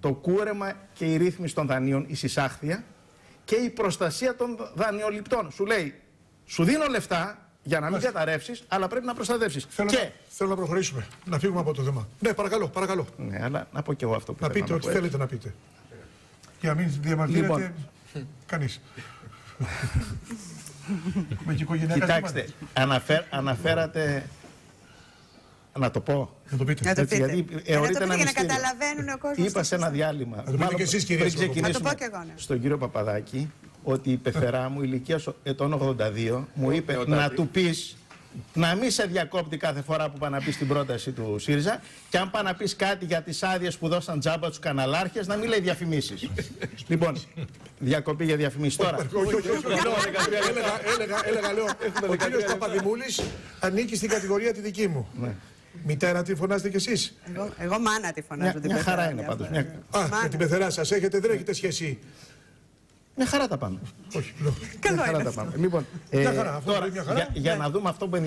το κούρεμα και η ρύθμιση των δανείων, η συσάχθεια και η προστασία των δανειοληπτών. Σου λέει, σου δίνω λεφτά για να μην καταρρεύσεις, αλλά πρέπει να προστατεύσεις. Θέλω να προχωρήσουμε, να φύγουμε από το θέμα. Ναι, παρακαλώ, παρακαλώ. Ναι, αλλά να πω και εγώ αυτό που να πείτε ό,τι θέλετε να πείτε. Για να μην διαμαρτύρετε κανείς. Κοιτάξτε, αναφέρατε. Να το πω. Να το πείτε. Έτσι, γιατί για να καταλαβαίνουν ο κόσμος. Είπα σε ένα διάλειμμα. Να το πείτε και εσείς, κυρία. Να το πω και εγώ, ναι. Στον κύριο Παπαδάκη ότι η πεθερά μου ηλικία ετών 82 μου είπε να του πεις να μην σε διακόπτει κάθε φορά που πάει να πει την πρόταση του ΣΥΡΙΖΑ και αν πάει να πεις κάτι για τις άδειες που δώσαν τζάμπα τους καναλάρχες να μην λέει διαφημίσεις. Λοιπόν, διακοπή για διαφημίσεις τώρα. Έλεγα, λέω, ο κύριος Παπαδημούλης ανήκει στην κατηγορία τη δική μου. Μητέρα τη φωνάζετε κι εσείς? Εγώ μάνα τη φωνάζω. Μια χαρά είναι πάντως. Με την πεθερά σας έχετε, δεν έχετε σχέση? Μια χαρά τα πάμε. Όχι, μια χαρά τα πάμε. Λοιπόν, μια χαρά, τώρα, για να δούμε αυτό που